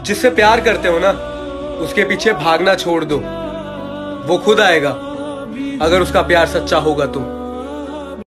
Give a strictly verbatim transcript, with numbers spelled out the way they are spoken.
जिससे प्यार करते हो ना, उसके पीछे भागना छोड़ दो। वो खुद आएगा अगर उसका प्यार सच्चा होगा तो।